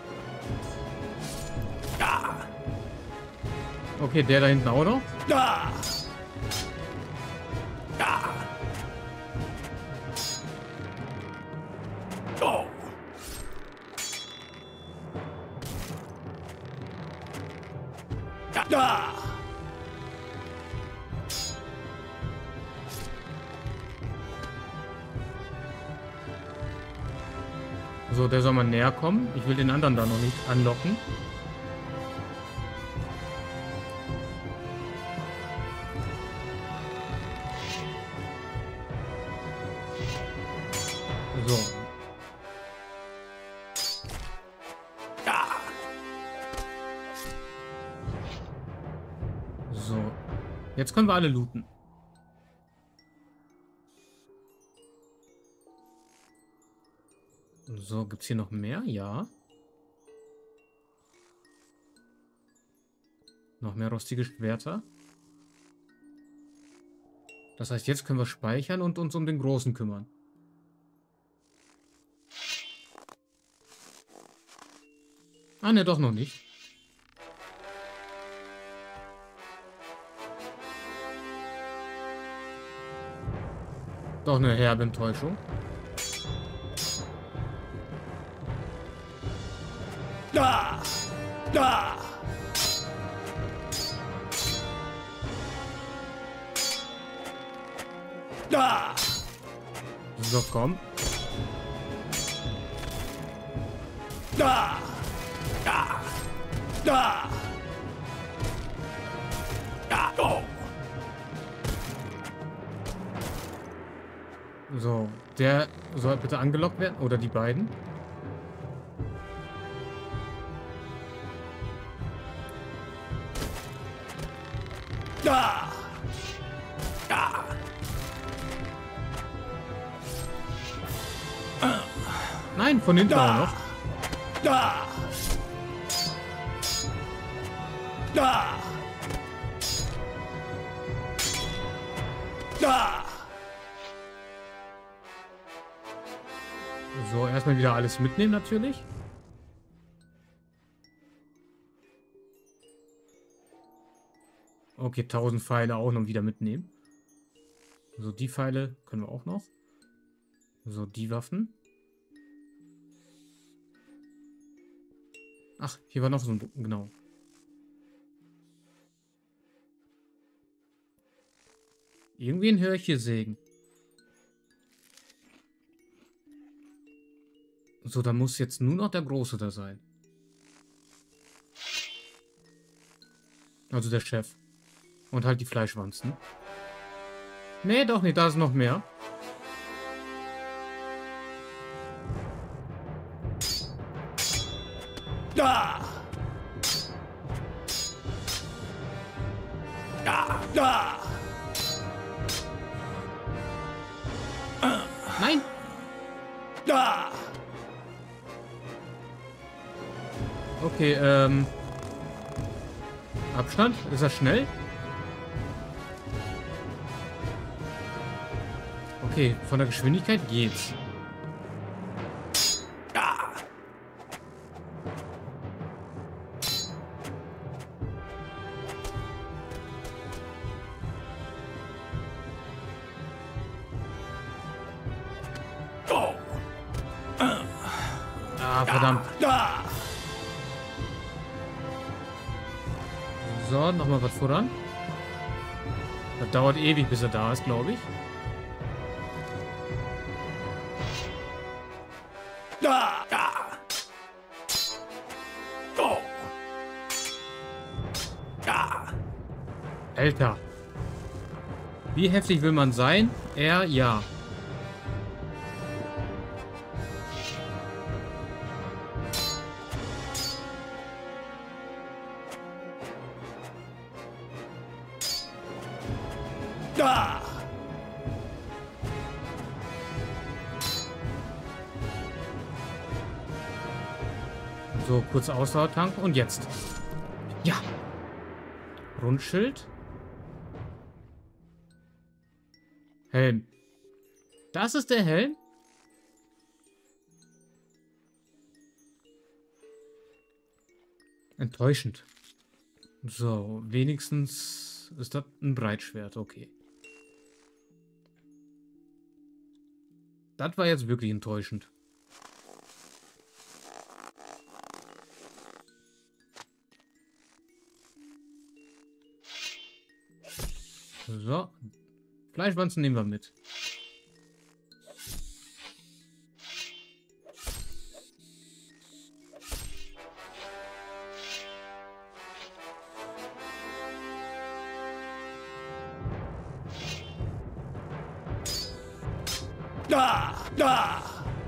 [SPEAKER 3] Da.
[SPEAKER 1] Okay, der da hinten auch noch.
[SPEAKER 3] Da. Da. Oh. Da. Da.
[SPEAKER 1] So, der soll mal näher kommen. Ich will den anderen da noch nicht anlocken. So. Jetzt können wir alle looten. So, gibt es hier noch mehr? Ja. Noch mehr rostige Schwerter. Das heißt, jetzt können wir speichern und uns um den Großen kümmern. Ah, ne, doch noch nicht. Doch eine herbe Enttäuschung.
[SPEAKER 3] Da! Da! Da!
[SPEAKER 1] So, komm.
[SPEAKER 3] Da! Da! Da! Da! Oh!
[SPEAKER 1] So, der soll bitte angelockt werden. Oder die beiden.
[SPEAKER 3] Da! Da!
[SPEAKER 1] Nein, von hinten auch noch.
[SPEAKER 3] Da! Da! Da!
[SPEAKER 1] So, erstmal wieder alles mitnehmen natürlich. Okay, tausend Pfeile auch noch wieder mitnehmen. So, die Pfeile können wir auch noch. So, die Waffen. Ach, hier war noch so ein... Genau. Irgendwen höre ich hier sägen. So, da muss jetzt nur noch der Große da sein. Also der Chef. Und halt die Fleischwanzen. Nee, doch nicht, da ist noch mehr.
[SPEAKER 3] Da! Da! Da!
[SPEAKER 1] Nein!
[SPEAKER 3] Da!
[SPEAKER 1] Okay, ähm... Abstand? Ist er schnell? Okay, von der Geschwindigkeit geht's.
[SPEAKER 3] Da! Oh!
[SPEAKER 1] Ah, verdammt.
[SPEAKER 3] Da!
[SPEAKER 1] So, nochmal was voran. Das dauert ewig, bis er da ist, glaube ich.
[SPEAKER 3] Da! Da! Oh! Da!
[SPEAKER 1] Alter. Wie heftig will man sein? Er, ja.
[SPEAKER 3] Da!
[SPEAKER 1] So, kurz Ausdauer tanken und jetzt. Ja. Rundschild. Helm. Das ist der Helm? Enttäuschend. So, wenigstens ist das ein Breitschwert, okay. Das war jetzt wirklich enttäuschend. So. Fleischwanzen nehmen wir mit.
[SPEAKER 3] Da! Da!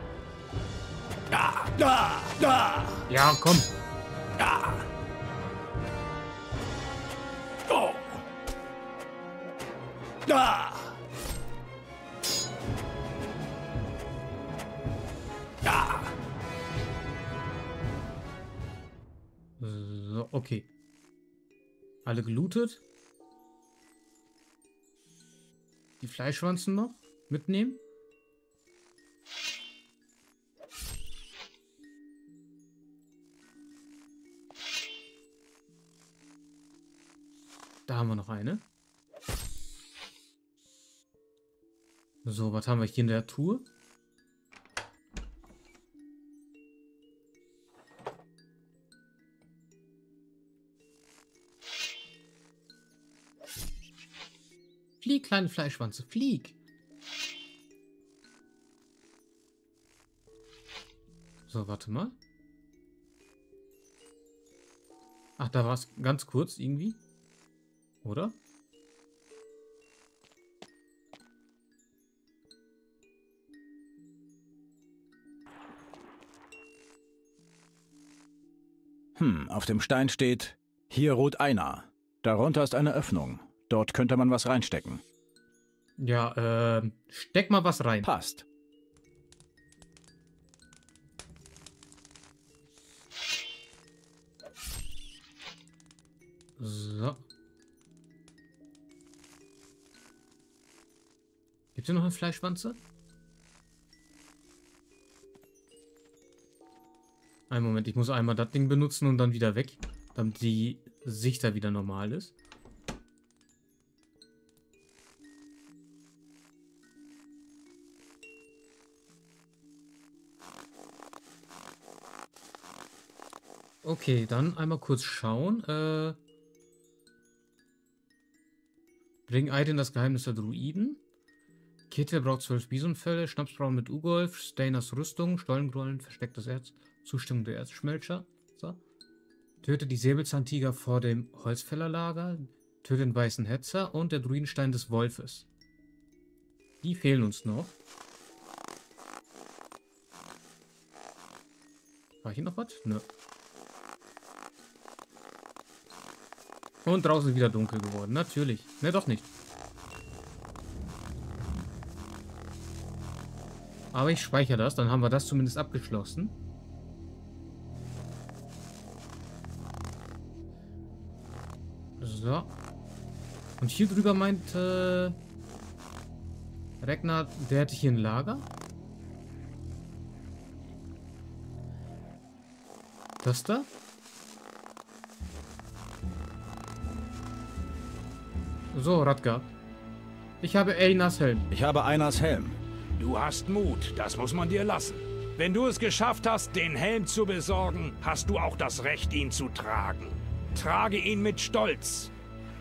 [SPEAKER 3] Da! Da! Da!
[SPEAKER 1] Ja, komm.
[SPEAKER 3] Da! Oh! Ah! Ah!
[SPEAKER 1] So, okay. Alle gelootet. Die Fleischwanzen noch mitnehmen. Da haben wir noch eine. So, was haben wir hier in der Tour? Flieg, kleine Fleischwanze, flieg! So, warte mal. Ach, da war es ganz kurz irgendwie. Oder?
[SPEAKER 5] Hm, auf dem Stein steht, hier ruht einer. Darunter ist eine Öffnung. Dort könnte man was reinstecken.
[SPEAKER 1] Ja, äh, steck mal was rein.
[SPEAKER 5] Passt.
[SPEAKER 1] So. Gibt es hier noch eine Fleischwanze? Einen Moment, ich muss einmal das Ding benutzen und dann wieder weg, damit die Sicht da wieder normal ist. Okay, dann einmal kurz schauen. Äh, bring Aiden das Geheimnis der Druiden. Kittel braucht zwölf Bisonfälle, Schnapsbrauen mit Ugolf, Stainers Rüstung, Stollengrollen, verstecktes Erz, Zustimmung der Erzschmelzer. So. Töte die Säbelzahntiger vor dem Holzfällerlager, töte den weißen Hetzer und der Druidenstein des Wolfes. Die fehlen uns noch. War hier noch was? Nö. Und draußen wieder dunkel geworden. Natürlich. Ne, doch nicht. Aber ich speichere das. Dann haben wir das zumindest abgeschlossen. So. Und hier drüber meinte äh, Ragnar, der hätte hier ein Lager. Das da? So, Radgar. Ich habe Einas Helm.
[SPEAKER 5] Ich habe Einas Helm.
[SPEAKER 3] Du hast Mut, das muss man dir lassen. Wenn du es geschafft hast, den Helm zu besorgen, hast du auch das Recht, ihn zu tragen. Trage ihn mit Stolz.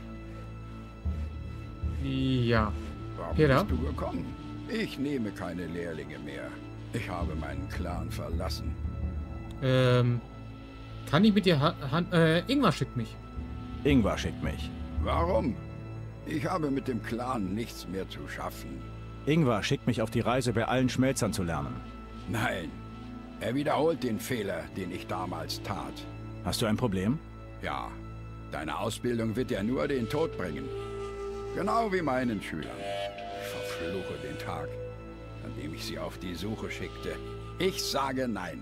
[SPEAKER 1] Ja.
[SPEAKER 7] Warum
[SPEAKER 1] Peter?
[SPEAKER 7] bist du gekommen? Ich nehme keine Lehrlinge mehr. Ich habe meinen Clan verlassen.
[SPEAKER 1] Ähm, kann ich mit dir... Ha Han äh, Ingmar schickt mich.
[SPEAKER 5] Ingvar schickt mich.
[SPEAKER 7] Warum? Ich habe mit dem Clan nichts mehr zu schaffen.
[SPEAKER 5] Ingvar schickt mich auf die Reise, bei allen Schmelzern zu lernen.
[SPEAKER 7] Nein, er wiederholt den Fehler, den ich damals tat.
[SPEAKER 5] Hast du ein Problem?
[SPEAKER 7] Ja, deine Ausbildung wird ja nur den Tod bringen. Genau wie meinen Schülern. Ich verfluche den Tag, an dem ich sie auf die Suche schickte. Ich sage nein.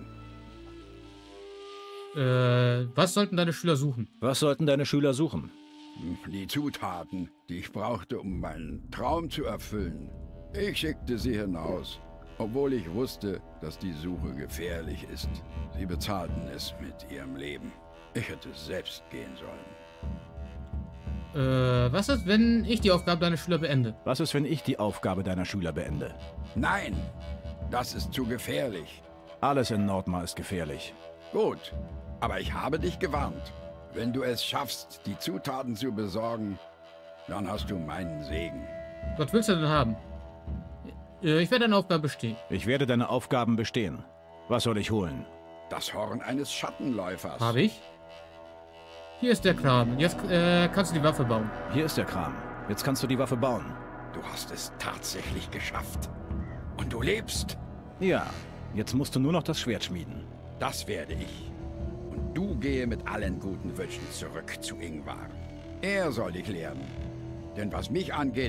[SPEAKER 1] Äh, was sollten deine Schüler suchen?
[SPEAKER 5] Was sollten deine Schüler suchen?
[SPEAKER 7] Die Zutaten, die ich brauchte, um meinen Traum zu erfüllen. Ich schickte sie hinaus, obwohl ich wusste, dass die Suche gefährlich ist. Sie bezahlten es mit ihrem Leben. Ich hätte selbst gehen sollen.
[SPEAKER 1] Äh, was ist, wenn ich die Aufgabe deiner Schüler beende?
[SPEAKER 5] Was ist, wenn ich die Aufgabe deiner Schüler beende?
[SPEAKER 7] Nein, das ist zu gefährlich.
[SPEAKER 5] Alles in Nordmar ist gefährlich.
[SPEAKER 7] Gut, aber ich habe dich gewarnt. Wenn du es schaffst, die Zutaten zu besorgen, dann hast du meinen Segen.
[SPEAKER 1] Was willst du denn haben? Äh, ich werde deine Aufgabe bestehen.
[SPEAKER 5] Ich werde deine Aufgaben bestehen. Was soll ich holen?
[SPEAKER 7] Das Horn eines Schattenläufers.
[SPEAKER 1] Habe ich? Hier ist der Kram. Jetzt äh, kannst du die Waffe bauen.
[SPEAKER 5] Hier ist der Kram. Jetzt kannst du die Waffe bauen.
[SPEAKER 7] Du hast es tatsächlich geschafft. Und du lebst.
[SPEAKER 5] Ja, jetzt musst du nur noch das Schwert schmieden.
[SPEAKER 7] Das werde ich. Und du gehe mit allen guten Wünschen zurück zu Ingvar. Er soll dich lehren. Denn was mich angeht,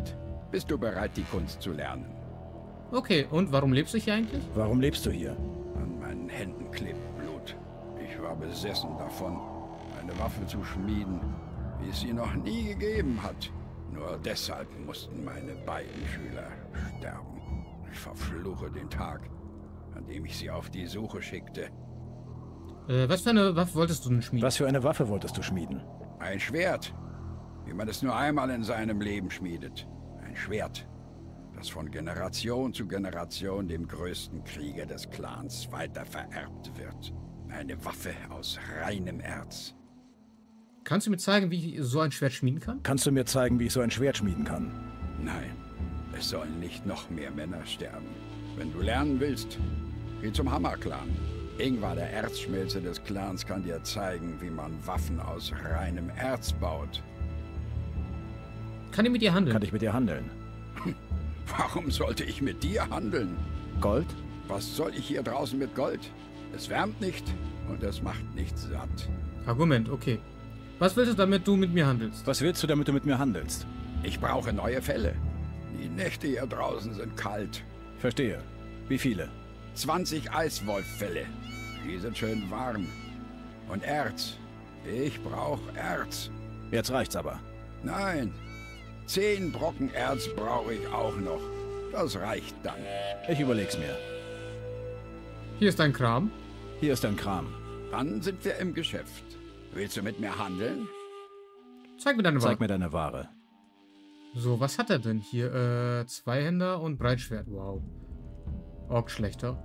[SPEAKER 7] Bist du bereit, die Kunst zu lernen?
[SPEAKER 1] Okay, und warum lebst du hier eigentlich?
[SPEAKER 5] Warum lebst du hier?
[SPEAKER 7] An meinen Händen klebt Blut. Ich war besessen davon, eine Waffe zu schmieden, wie es sie noch nie gegeben hat. Nur deshalb mussten meine beiden Schüler sterben. Ich verfluche den Tag, an dem ich sie auf die Suche schickte.
[SPEAKER 1] Äh, was für eine Waffe wolltest du denn schmieden?
[SPEAKER 5] Was für eine Waffe wolltest du schmieden?
[SPEAKER 7] Ein Schwert, wie man es nur einmal in seinem Leben schmiedet. Ein Schwert, das von Generation zu Generation dem größten Krieger des Clans weiter vererbt wird. Eine Waffe aus reinem Erz.
[SPEAKER 1] Kannst du mir zeigen, wie ich so ein Schwert schmieden kann?
[SPEAKER 5] Kannst du mir zeigen, wie ich so ein Schwert schmieden kann?
[SPEAKER 7] Nein, es sollen nicht noch mehr Männer sterben. Wenn du lernen willst, geh zum Hammer-Clan. Ingvar, der Erzschmelzer des Clans, kann dir zeigen, wie man Waffen aus reinem Erz baut.
[SPEAKER 1] Kann ich mit dir handeln?
[SPEAKER 5] Kann ich mit dir handeln?
[SPEAKER 7] Warum sollte ich mit dir handeln?
[SPEAKER 5] Gold?
[SPEAKER 7] Was soll ich hier draußen mit Gold? Es wärmt nicht und es macht nicht satt.
[SPEAKER 1] Argument, okay. Was willst du, damit du mit mir handelst?
[SPEAKER 5] Was willst du, damit du mit mir handelst?
[SPEAKER 7] Ich brauche neue Felle. Die Nächte hier draußen sind kalt.
[SPEAKER 5] Verstehe. Wie viele?
[SPEAKER 7] zwanzig Eiswolffelle. Die sind schön warm. Und Erz. Ich brauche Erz.
[SPEAKER 5] Jetzt reicht's aber.
[SPEAKER 7] Nein. Zehn Brocken Erz brauche ich auch noch. Das reicht dann.
[SPEAKER 5] Ich überleg's mir.
[SPEAKER 1] Hier ist dein Kram.
[SPEAKER 5] Hier ist dein Kram.
[SPEAKER 7] Dann sind wir im Geschäft. Willst du mit mir handeln?
[SPEAKER 1] Zeig mir deine Ware.
[SPEAKER 5] Zeig mir deine Ware.
[SPEAKER 1] So, was hat er denn hier? Äh, Zweihänder und Breitschwert. Wow. Ork schlechter.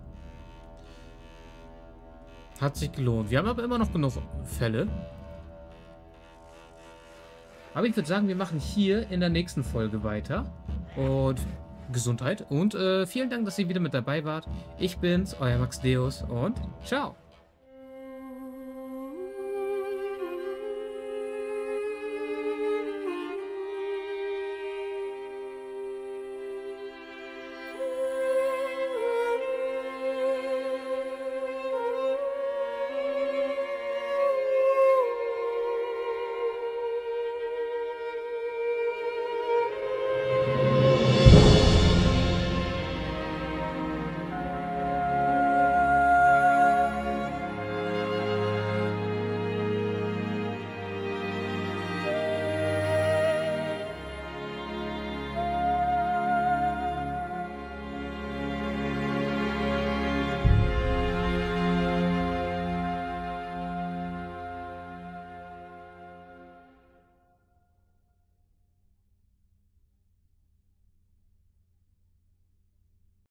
[SPEAKER 1] Hat sich gelohnt. Wir haben aber immer noch genug Fälle. Aber ich würde sagen, wir machen hier in der nächsten Folge weiter. Und Gesundheit. Und äh, vielen Dank, dass ihr wieder mit dabei wart. Ich bin's, euer Max Deus und ciao.